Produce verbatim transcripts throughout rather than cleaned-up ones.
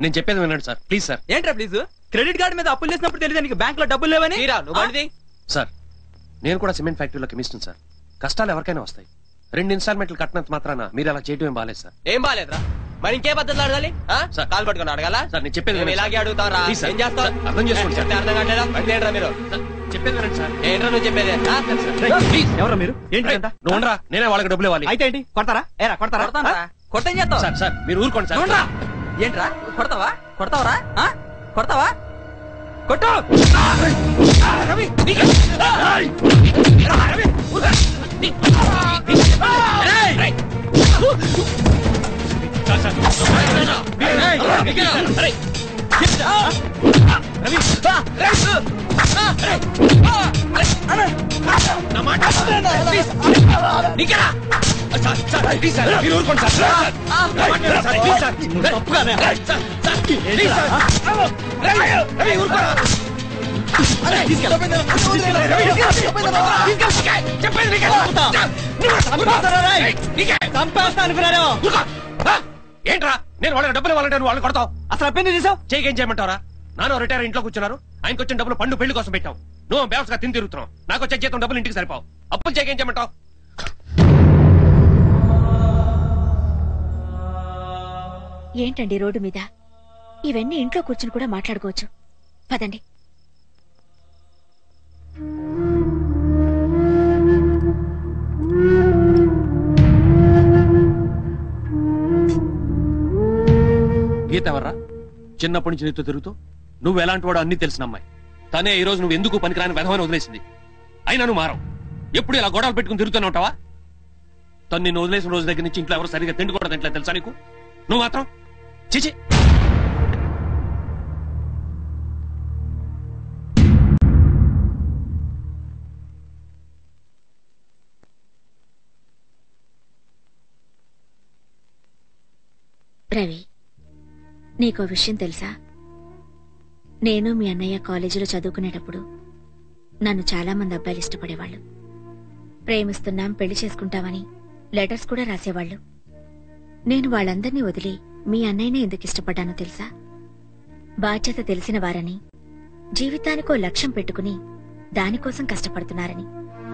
నేను చెప్పేది వినండి సార్, ప్లీజ్ సార్. ఏంట్రా ప్లీజ్? క్రెడిట్ కార్డు మీద అప్పులు చేసినప్పుడు తెలియదు నీకు బ్యాంక్ లో డబ్బులు లేవని? సార్ నేను కూడా సిమెంట్ ఫ్యాక్టరీలో కెమిస్ట్ని సార్. కష్టాలు ఎవరికైనా వస్తాయి. రెండు ఇన్స్టాల్మెంట్లు కట్టినంత మాత్రాన మీరు అలా చేయడం ఏం బాలేదు సార్. ఏం బాలేదురా? మరి ఇంకే పద్ధతులు అడగాలి? కాలు పట్టుకుని అడగాల సార్? నేను చెప్పేది ఇలాగే అడుగుతారా? ఏం చేస్తావు? అర్థం చేసుకోండి సార్. అర్థం కావట్లేదా? అంటే ఏంట్రా మీరు చెప్పేది వినండి సార్. ఏంట్రా నువ్వు చెప్పేది? ఎవరా మీరు? ఏంటి నువ్వు ఉండరా, నేనే వాళ్ళకి డబ్బులు ఇవ్వాలి. అయితే ఏంటి? కొడతారా? ఏరా కొడతారా? కొట్టం చేస్తావు సార్. సార్ మీరు ఊరుకోండి సార్. ఏంట్రా కొడతావా? కొడతావరా? కొడతావా? కొట్టు. రవి ఏంట్రా నేను వాళ్ళకి డబ్బులు ఇవ్వాలంటే నువ్వు వాళ్ళని కొడతావు? అసలు అప్పేంటి చేసావు? చేయకి ఏం చేయమంటారా? నాన్న రిటైర్ ఇంట్లో కూర్చున్నారు. ఆయనకు వచ్చిన డబ్బులు పండు పెళ్లి కోసం పెట్టావు. నువ్వు వ్యవస్థగా తిని తిరుగుతున్నావు. నాకు వచ్చే జీతం డబ్బులు ఇంటికి సరిపోవు. అప్పులు చేయకి ఏం చేయమంటావు? ఏంటండి రోడ్డు మీద ఇవన్నీ ఇంట్లో కూర్చుని కూడా మాట్లాడుకోవచ్చు. పదండి. గీత ఎవర్రా? చిన్నప్పటి నుంచి నీతో తిరుగుతూ నువ్వు ఎలాంటి వాడు అన్ని తెలిసిన అమ్మాయి. తనే ఈ రోజు నువ్వు ఎందుకు పనికిరాని వెధవని వదిలేసింది. అయినా నువ్వు మారవు. ఎప్పుడు ఇలా గొడవలు పెట్టుకుని తిరుగుతూనే ఉంటావా? తను నిన్ను వదిలేసిన రోజు దగ్గర నుంచి ఇంట్లో ఎవరు సరిగ్గా తిండి కూడా తింటలేదు తెలుసా నీకు? నువ్వు మాత్రం చిచి. రవి, నీకో విషయం తెలుసా? నేను మీ అన్నయ్య కాలేజీలో చదువుకునేటప్పుడు నన్ను చాలా మంది అబ్బాయిలు ఇష్టపడేవాళ్ళు. ప్రేమిస్తున్నాం, పెళ్లి చేసుకుంటామని లెటర్స్ కూడా రాసేవాళ్లు. నేను వాళ్ళందర్నీ వదిలి మీ అన్నయ్యనే ఎందుకు ఇష్టపడ్డానో తెలుసా? బాధ్యత తెలిసిన వారని, జీవితానికో లక్ష్యం పెట్టుకుని దానికోసం కష్టపడుతున్నారని.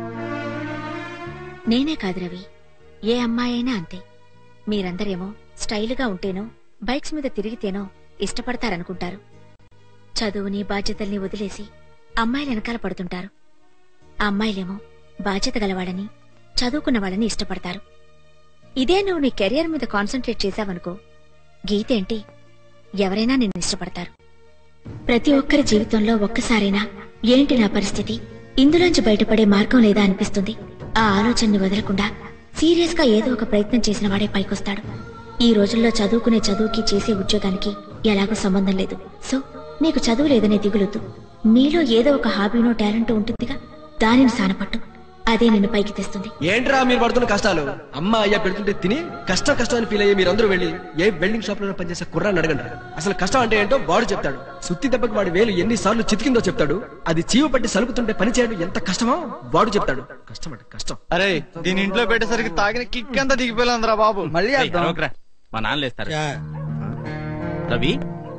నేనే కాదు రవి, ఏ అమ్మాయైనా అంతే. మీరందరేమో స్టైలుగా ఉంటేనో బైక్స్ మీద తిరిగితేనో ఇష్టపడతారనుకుంటారు. చదువుని బాధ్యతల్ని వదిలేసి అమ్మాయిలు వెనకాల పడుతుంటారు. ఆ అమ్మాయిలేమో బాధ్యత గలవాడని, చదువుకున్న వాళ్ళని ఇష్టపడతారు. ఇదే నువ్వు నీ కెరియర్ మీద కాన్సన్ట్రేట్ చేశావనుకో, గీతేంటి ఎవరైనా నిన్ను ఇష్టపడతారు. ప్రతి ఒక్కరి జీవితంలో ఒక్కసారైనా ఏంటి నా పరిస్థితి, ఇందులోంచి బయటపడే మార్గం లేదా అనిపిస్తుంది. ఆ ఆలోచనని వదలకుండా సీరియస్ గా ఏదో ఒక ప్రయత్నం చేసిన వాడే పైకొస్తాడు. ఈ రోజుల్లో చదువుకునే చదువుకి చేసే ఉద్యోగానికి ఎలాగో సంబంధం లేదు. సో నీకు చదువు లేదనే దిగులుద్దు. నీలో ఏదో ఒక హాబీనో టాలెంట్ ఉంటుందిగా, దానిని సానపట్టు. అదే నిన్ను పైకి తెస్తుంది. ఏంట్రా మీరు పడుతున్న కష్టాలు? అమ్మ అయ్యా పెడుతుంటే తిని కష్టం కష్టం అని ఫీల్ అయ్యి మీరందరూ వెళ్ళి ఏ వెల్డింగ్ షాప్ లో పనిచేసే కుర్రాన్ని అడగండి. అసలు కష్టం అంటే ఏంటో వాడు చెప్తాడు. సుత్తి దెబ్బకి వాడి వేలు ఎన్ని సార్లు చితికిందో చెప్తాడు. అది చీవ పట్టి సలుపుతుంటే పని చేయడం ఎంత కష్టమో వాడు చెప్తాడు. కష్టం అంటే కష్టం. అరే దీని ఇంట్లో పెట్టేసరికి తాగిన కిక్ అంతా దిగిపోయిందిరా బాబు. మళ్ళీ మా నాన్న లేస్తారు. రవి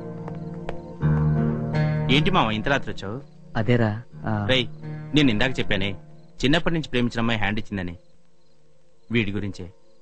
ఏంటి మామ ఇంత రాత్రి వచ్చావు? అదేరా రై, నేను ఇందాక చెప్పానే చిన్నప్పటి నుంచి ప్రేమించిన అమ్మాయి హ్యాండ్ ఇచ్చిందని. వీడి గురించే.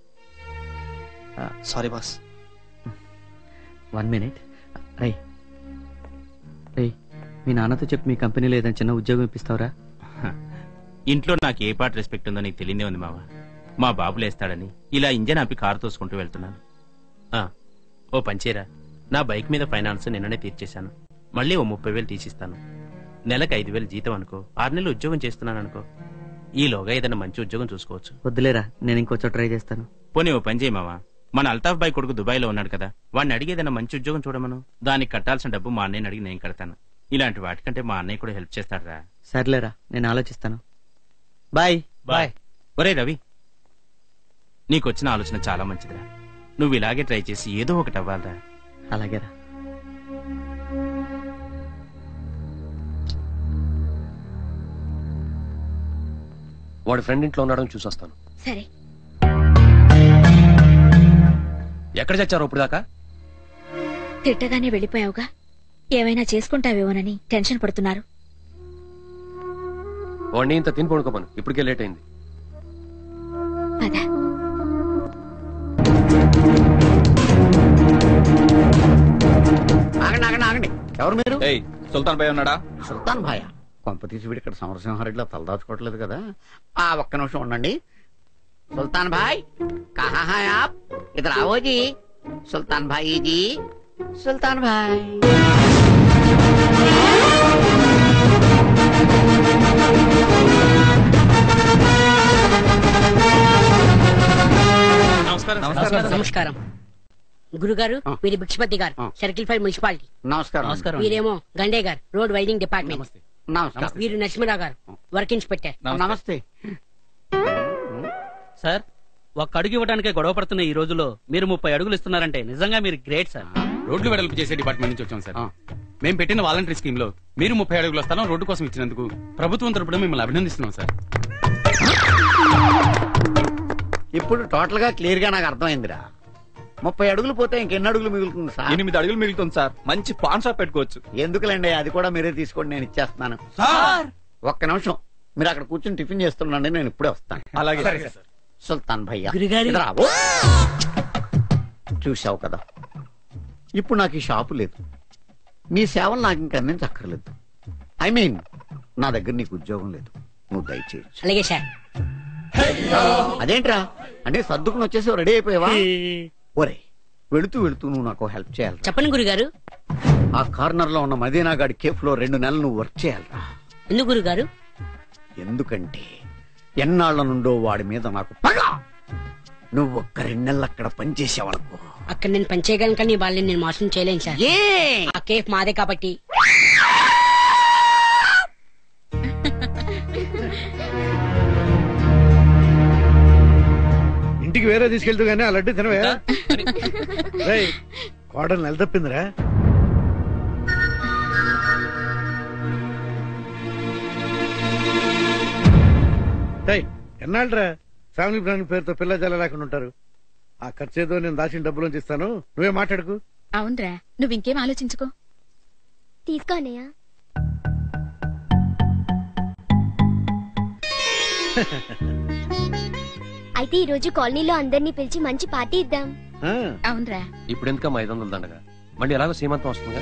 Sorry boss. One minute. రై రై మీ నాన్నతో చెప్పి మీ కంపెనీలో ఏదైనా చిన్న ఉద్యోగం ఇప్పిస్తావురా? ఇంట్లో నాకు ఏ పాట రెస్పెక్ట్ ఉందో నీకు తెలియదే ఉంది మామ. మా బాబు లేస్తాడని ఇలా ఇంజన్ ఆపి కారు తోసుకుంటూ వెళ్తున్నాను. ఓ పంచేరా, నా బైక్ మీద ఫైనాన్స్ నిన్ననే తీర్చేశాను. మళ్ళీ ఓ ముప్పై వేలు తీసిస్తాను. నెలకు ఐదు వేలు జీతం అనుకో. ఆరు నెలలు ఉద్యోగం చేస్తున్నాను అనుకో. ఈలోగా ఏదైనా మంచి ఉద్యోగం చూసుకోవచ్చు. వద్దులేరా, నేను ఇంకొచ్చో ట్రై చేస్తాను. పోనీ ఓ పని చేయి మామ, మన అల్తాఫ్ బాయ్ కొడుకు దుబాయ్ లో ఉన్నాడు కదా, వాడిని అడిగి ఏదైనా మంచి ఉద్యోగం చూడమను. దానికి కట్టాల్సిన డబ్బు మా అన్నయ్యని అడిగి నేను కడతాను. ఇలాంటి వాటికంటే మా అన్నయ్య కూడా హెల్ప్ చేస్తాడరా. సర్లేరా, నేను ఆలోచిస్తాను. Bye bye. ఒరే రవి, నీకొచ్చిన ఆలోచన చాలా మంచిదిరా. నువ్వు ఇలాగే ట్రై చేసి ఏదో ఒకటి అవ్వాలరా. అలాగేరా. వాడి ఫ్రెండ్ ఇంట్లో ఉన్నాడని చూసొస్తాను. సరే. ఎక్కడ చచ్చారు ఇప్పుడు దాకా? తిట్టగానే వెళ్ళిపోయావుగా, ఏమైనా చేసుకుంటావేమోనని టెన్షన్ పడుతున్నారు. వాడిని ఇంత తిని పడుకోమను, ఇప్పటికే లేట్ అయింది. పద. ఆగండి ఆగండి ఆగండి. ఎవరు మీరు? సుల్తాన్ భాయ్ ఉన్నాడా? సుల్తాన్ భాయ కొంప తీసి వీడు ఇక్కడ సమరసింహారెడ్డిలో తలదాచుకోవట్లేదు కదా. ఆ ఒక్క నిమిషం ఉండండి. సుల్తాన్ భాయ్ కహా హై ఆప్? ఇధర్ आओ जी. సుల్తాన్ భాయ్ जी. సుల్తాన్ భాయ్ నమస్కారం గురుగారు. వీరి భిక్షపతి గారు, సర్కిల్ ఫైవ్ మున్సిపాలిటీ. నమస్కారం. నమస్కారం. వీరేమో గండే గారు, రోడ్ వైడింగ్ డిపార్ట్మెంట్. నమస్కారం. వీరు నరసింహరావు గారు, వర్క్ ఇన్స్పెక్టర్. నమస్తే సార్, ఒక్క అడుగు ఇవ్వడానికే గొడవ పడుతున్న ఈ రోజుల్లో మీరు ముప్పై అడుగులు ఇస్తున్నారంటే నిజంగా మీరు గ్రేట్ సార్. రోడ్లు వెడల్పు చేసే డిపార్ట్మెంట్ నుంచి వచ్చాం సార్. మేము పెట్టిన వాలంటరీ స్కీమ్ లో మీరు ముప్పై అడుగుల స్థలం రోడ్డు కోసం ఇచ్చినందుకు ప్రభుత్వం తరపున మిమ్మల్ని అభినందిస్తున్నాం సార్. ఇప్పుడు టోటల్ గా క్లియర్ గా నాకు అర్థమైందిరా. ముప్పై అడుగులు పోతే ఇంకెన్ని అడుగులు మిగులుతుంది సార్? ఎనిమిది అడుగులు మిగులుతుంది సార్. మంచి పాన్ షాప్ పెట్టుకోవచ్చు. ఎందుకులేండి, అది కూడా మీరే తీసుకోండి, నేను ఇచ్చేస్తున్నాను. ఒక్క నిమిషం మీరు అక్కడ కూర్చొని టిఫిన్ చేస్తుండండి, నేను ఇప్పుడే వస్తాను. అలాగే సుల్తాన్ భయ్యా గురుగారు. ఇదిరా, ఓ. చూసావు కదా, ఇప్పుడు నాకు ఈ షాపు లేదు, నీ సేవలు నాకు ఇంక అందించక్కర్లేదు. ఐ మీన్ నా దగ్గర నీకు ఉద్యోగం లేదు, నువ్వు దయచేయచ్చు. అలాగే సార్. అదేంట్రా అంటే సర్దుకుని వచ్చేసి రెడీ అయిపోయావా? ఒరే, వెళుతూ వెళుతూ నువ్వు నాకు హెల్ప్ చేయాలి. చెప్పండి గురుగారు. ఆ కార్నర్ లో ఉన్న మదీనా గాడి కేఫ్ లో రెండు నెలలు నువ్వు వర్క్ చేయాలరా. ఎందుకు గురుగారు? ఎందుకంటే ఎన్నాళ్ల నుండో వాడి మీద నాకు పగ. నువ్వు ఒక్క రెండు నెలలు అక్కడ పనిచేసావనుకో, అక్కడ నేను పనిచేయగలను, కానీ వాళ్ళని నేను మోసం చేయలేను సార్. ఏ ఆ కేఫ్ మాదే కాబట్టి. ఇంటికి వేరే తీసుకెళ్తూ గానీ ఆ లడ్డు తినవే. కోడలు నెల తప్పిందిరా. ఎన్నాళ్ళరా ఫ్యామిలీ ప్లానింగ్ పేరుతో పిల్ల జల్ల లేకుండా ఉంటారు. ఆ ఖర్చు ఏదో నేను దాచిన డబ్బులోంచి ఇస్తాను, నువ్వే మాట్లాడుకు. అవునరా, నువ్వు ఇంకేం ఆలోచించుకో. తీసుకోనయ్యా. అయితే ఈ రోజు కాలనీలో అందరినీ పిలిచి మంచి పార్టీ ఇద్దాం. అవునరా. ఇప్పుడు ఎందుకమ్మా ఐదు వందలు దండగా? మళ్ళీ ఎలాగో సీమంతం వస్తుందిగా.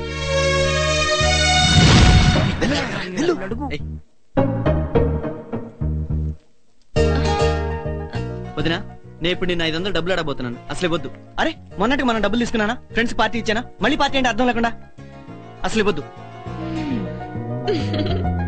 వదినా, నేను ఇప్పుడు నిన్న ఐదు వందలు డబ్బులు అడగబోతున్నాను, అసలే వద్దు. అరే, మొన్నటికి మనం డబ్బులు తీసుకున్నానా? Friends party ఇచ్చానా? మళ్ళీ పార్టీ అంటే అర్థం లేకుండా అసలే వద్దు.